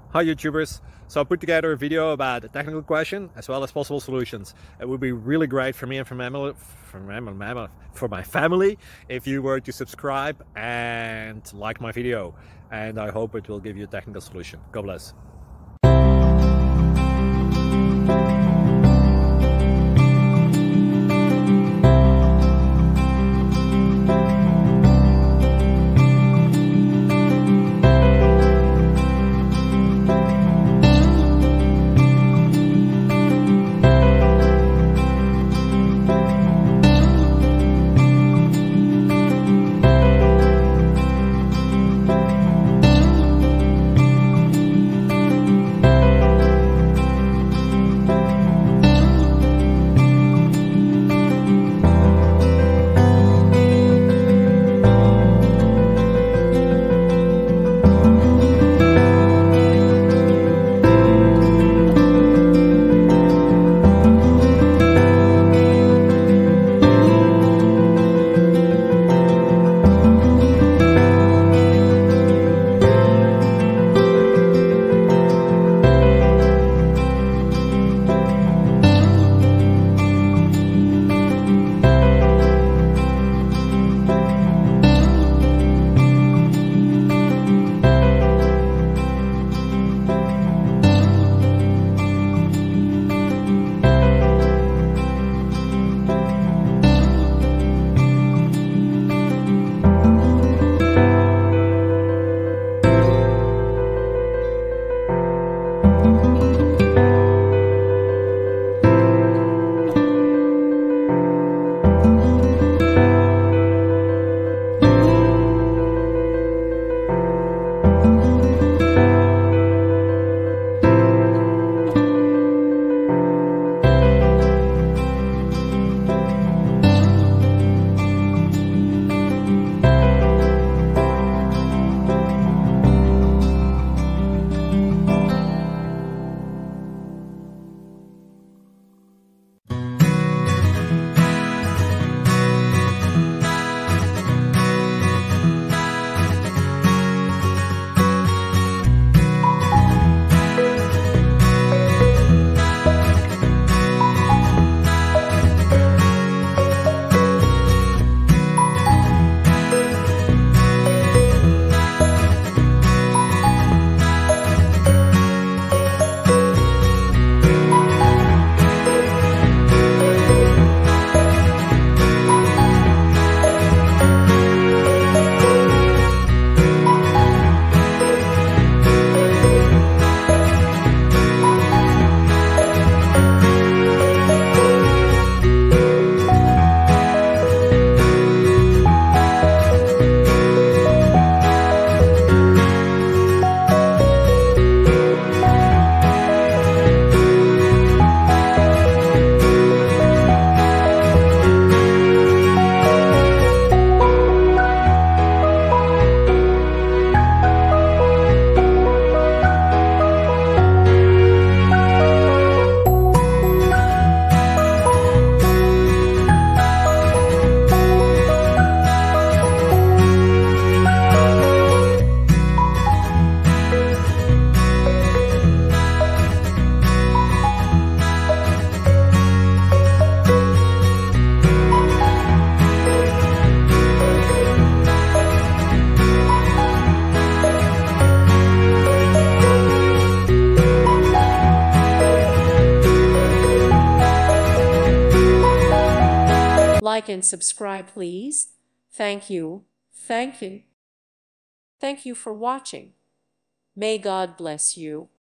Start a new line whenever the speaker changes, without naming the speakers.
Hi YouTubers! So I put together a video about a technical question as well as possible solutions. It would be really great for me and for my family if you were to subscribe and like my video, and I hope it will give you a technical solution. God bless.
Like and subscribe, please. Thank you. Thank you. Thank you for watching. May God bless you.